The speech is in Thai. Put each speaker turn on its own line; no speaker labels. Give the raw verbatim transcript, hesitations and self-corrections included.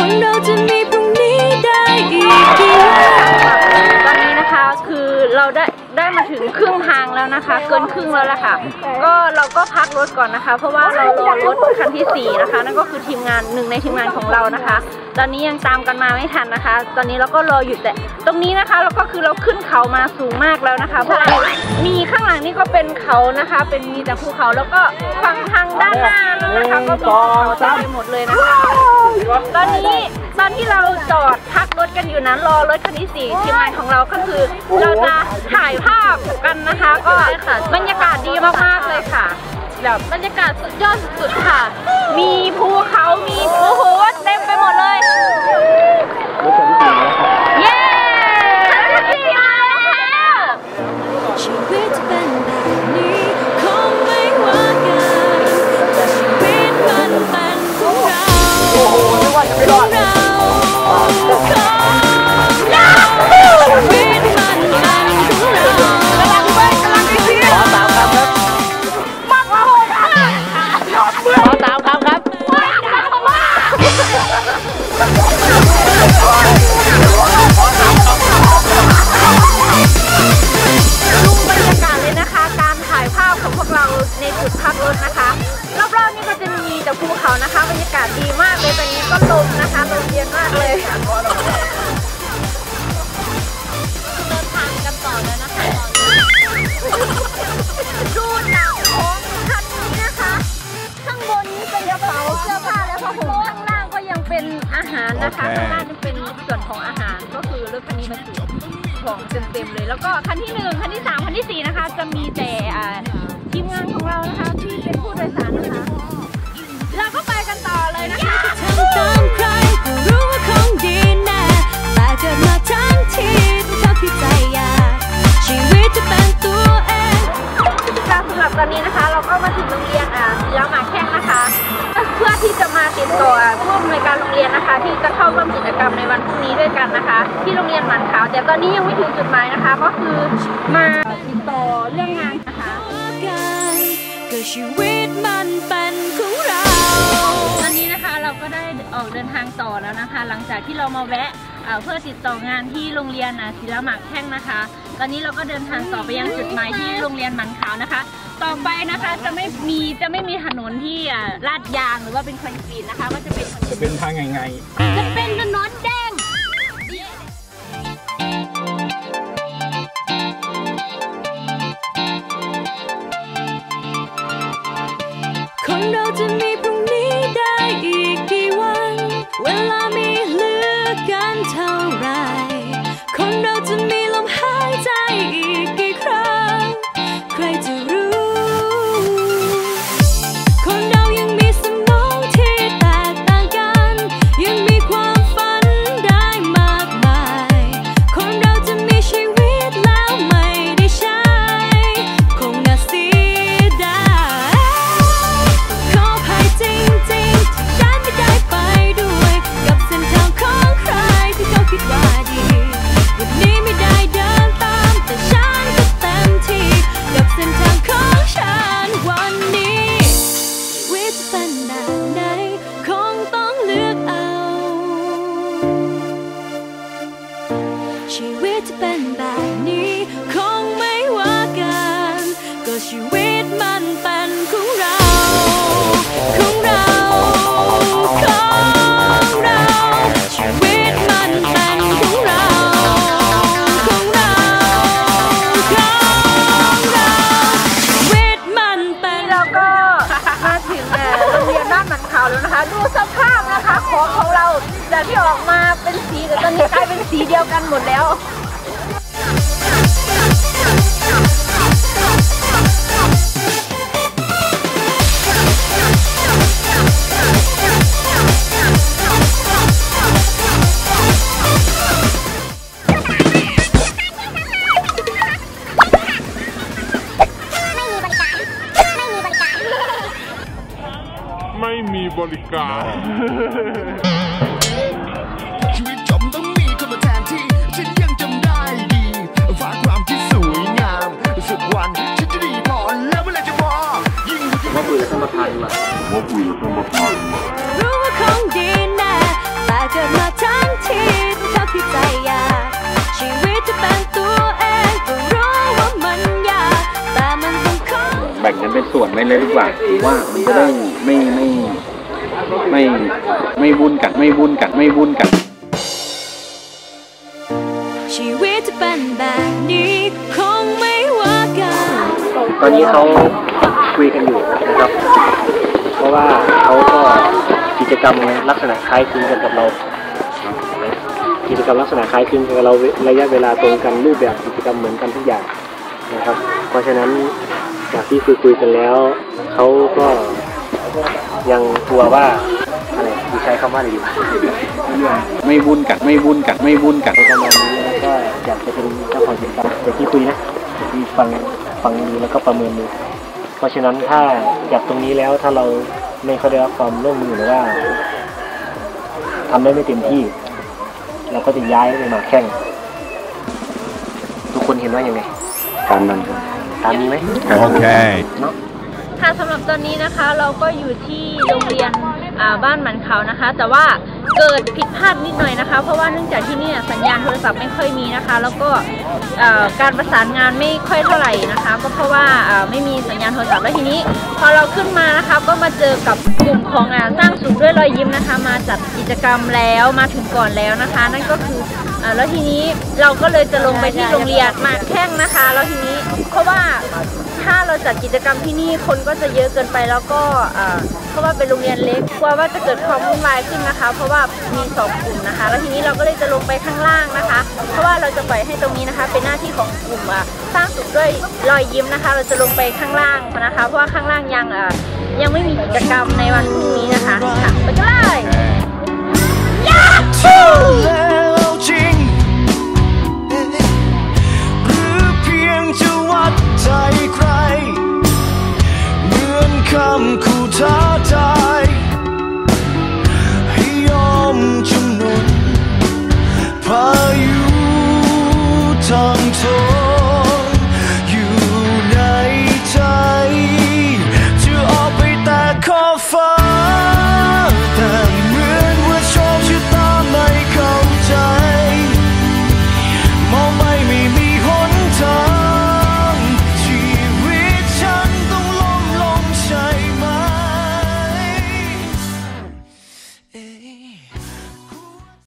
คนเราจะมีพรุ่งนี้ได้อีกกี่ตอนนี้นะคะคือเราได้ได้มาถึงครึ่งทางแล้วนะคะเกินครึ่งแล้วแหละค่ะก็เราก็พักรถก่อนนะคะเพราะว่าเรารอรถคันที่สี่นะคะนั่นก็คือทีมงานหนึ่งในทีมงานของเรานะคะตอนนี้ยังตามกันมาไม่ทันนะคะตอนนี้เราก็รออยู่แต่ตรงนี้นะคะแล้วก็คือเราขึ้นเขามาสูงมากแล้วนะคะเพราะมีข้างหลังนี่ก็เป็นเขานะคะเป็นมีแต่ภูเขาแล้วก็ฝั่งทางด้านหน้านะคะก็มีเขาเต็มไปหมดเลยนะคะตอนนี้ตอนที่เราจอดพักรถกันอยู่นั้นรอรถคันที่สี่ทีมงานของเราก็คือเราจะถ่ายภาพกันนะคะก็บรรยากาศดีมากๆเลยค่ะแบบบรรยากาศสุดยอดสุดค่ะมีภูเขามีโอ้โหเต็มไปหมดเลยเย้ชีวิตเป็นแบบนี้คงไม่ว่ากันแต่ชีวิตมันเป็นของเราของเราชีวิตมันเป็นของเรากำลังไปกำลังไปที่ขอสามคำครับมากมาเลยขอสามคำครับดูบรรยากาศเลยนะคะการถ่ายภาพของพวกเราในจุดพักรถนะคะรอบๆนี่ก็จะมีแต่ภูเขานะคะบรรยากาศดีมากเลยตอนนี้ก็ลมนะคะลมเย็นมากเลยเดินทางกันต่อแล้วนะคะดูหนังของคันนี้นะคะข้างบนนี้เป็นกระเป๋าเสื้อผ้าและผ้าห่มข้างล่างก็ยังเป็นอาหารนะคะข้างล่างจะเป็นส่วนของอาหารก็คือรถคันนี้มาจุของเต็มๆเลยแล้วก็คันที่หนึ่งคันที่สามคันที่สี่นะคะจะมีแต่ทีมงานของเรานะคะที่เป็นผู้โดยสารนะคะเราก็ไปกันต่อเลยนะคะทำตามใครก็รู้ว่าคงดีแน่แต่เกิดมาทั้งทีเท่าที่ใจอยากชีวิตจะเป็นตัวเองสำหรับตอนนี้นะคะเราก็มาถึงโรงเรียนอ่าศิลาหมากแข้งนะคะเพื่อที่จะมาติดต่อผู้อำนวยการโรงเรียนนะคะที่จะเข้าร่วมกิจกรรมในวันพรุ่งนี้ด้วยกันนะคะที่โรงเรียนหมันขาวแต่ตอนนี้ยังไม่ถึงจุดหมายนะคะก็คือมาติดต่อเรื่องงานนะคะก็ชีวิตมันเป็นของเราตอนนี้นะคะเราก็ได้ออกเดินทางต่อแล้วนะคะหลังจากที่เรามาแวะเพื่อติดต่องานที่โรงเรียนศิลาหมากแข้งนะคะตอนนี้เราก็เดินทางต่อไปยังจุดหมายที่โรงเรียนหมันขาวนะคะต่อไปนะคะจะไม่มีจะไม่มีถนนที่ลาดยางหรือว่าเป็นคอนกรีตนะคะก็จะเป็นจะ
เป็นทางไง
ๆจะเป็นถนนแดงคนเราจะมีพรุ่งนี้ได้อีกกี่วันเวลามีเหลือกันเท่าไรคนเราจะมีลมหายใจอีกกี่ครั้งใครจะรู้คนเรายังมีสมองที่แตกต่างกันยังมีความฝันได้มากมายคนเราจะมีชีวิตแล้วไม่ได้ใช้คงน่าเสียดายขอภัยจริงๆฉันไม่ได้ไปด้วยกับเส้นทางของใครที่เขาคิดว่าดีวันนี้ไม่ได้เดินตามแต่ฉันก็เต็มที่กับเส้นทางของฉันวันนี้ชีวิตจะเป็นแบบไหนคงต้องเลือกเอาชีวิตจะเป็นแบบนี้คงไม่ว่ากันก็ชีวิตมันเป็นของเราของเราของเราชีวิตมันเป็นของเราของเราของเราชีวิตมันเป็นเราก็มาถึงโรงเรียนบ้านหมันขาวแล้วนะคะดูสภาพนะคะของของเราจากที่ออกมาเป็นสีแต่ตอนนี้กลายเป็นสีเดียวกันหมดแล้ว
ไม่มีบริการ
ชีวิตจบต้องมีคนมาแทนที่ฉันยังจำได้ดีฝากความที่สวยงามสุดวันฉันจะดีพอแล้วเมื่อไรจะพอยิ่งว่าคุยกับท่านประธานมาว่าคุยกับท่านประธานมารู้ว่าคงดีแน่แต่
เกิดมาทั้งทีเท่าที่ใจอยากชีวิตจะเป็นตัวเองก็รู้ว่ามันยากแต่มันต้องขอ
แบ่งกันเป็นส่วนไม่เลยดีกว่าถือว่ามันจะได้ไม่ไม่ไม่ไม่วุ่นกันไม่วุ่นกันไม่วุ่นกัน
ชีวิตจะเป็นแบบนี้คงไม่ว่ากัน
ตอนนี้เขาคุยกันอยู่นะครับเพราะว่าเขาก็กิจกรรมลักษณะคล้ายคลึงกันกับเรากิจกรรมลักษณะคล้ายคลึงกับเราระยะเวลาตรงกันรูปแบบกิจกรรมเหมือนกันทุกอย่างนะครับเพราะฉะนั้นจากที่คุยคุยกันแล้วเขาก็ยังกลัวว่าอะไรดีใช้คำว่าอะไรอยู่
ไม่วุ่นกันไม่วุ่นกันไม่วุ่นกัน
ประมาณนี้แล้วก็อยากจะเป็นเจ้าของกิจกรรมแต่ที่คุยนะที่ฟังฟังดูแล้วก็ประเมินดูเพราะฉะนั้นถ้าจากตรงนี้แล้วถ้าเราไม่เข้าได้รับความร่วมมือหรือว่าทำได้ไม่เต็มที่เราก็จะย้ายไปหมากแข้งทุกคนเห็นว่ายังไง
ตามนั้น
ตามนี้ไหม
โอเค
เนาะ
ค่ะสำหรับตอนนี้นะคะเราก็อยู่ที่โรงเรียนบ้านหมันเขานะคะแต่ว่าเกิดผิดพลาดนิดหน่อยนะคะเพราะว่าเนื่องจากที่นี่สัญญาณโทรศัพท์ไม่ค่อยมีนะคะแล้วก็การประสานงานไม่ค่อยเท่าไหร่นะคะก็เพราะว่าไม่มีสัญญาณโทรศัพท์แล้วทีนี้พอเราขึ้นมานะคะก็มาเจอกับกลุ่มของสร้างสุขด้วยรอยยิ้มนะคะมาจัดกิจกรรมแล้วมาถึงก่อนแล้วนะคะนั่นก็คือแล้วทีนี้เราก็เลยจะลงไปที่โรงเรียนหมากแข้งนะคะแล้วทีนี้เพราะว่าถ้าเราจัดกิจกรรมที่นี่คนก็จะเยอะเกินไปแล้วก็เพราะว่าเป็นโรงเรียนเล็กกลัวว่าจะเกิดความวุ่นวายขึ้นนะคะเพราะว่ามีสองกลุ่มนะคะแล้วทีนี้เราก็เลยจะลงไปข้างล่างนะคะเพราะว่าเราจะปล่อยให้ตรงนี้นะคะเป็นหน้าที่ของกลุ่มสร้างสุขด้วยรอยยิ้มนะคะเราจะลงไปข้างล่างนะคะเพราะว่าข้างล่างยังยังไม่มีกิจกรรมในวันพรุ่งนี้นะคะค่ะไปกัน